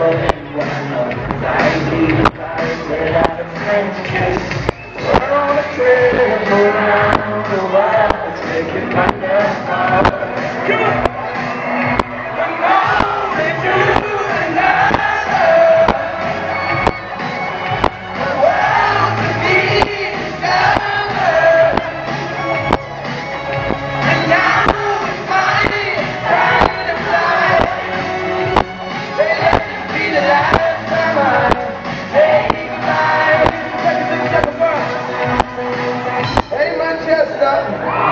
We're on a trail and go around the world, taking my last mile. Come on! Come on and do another. The world to be discovered. And now it's time to fly. Say let this be the last time I say goodbye. Hey, Manchester.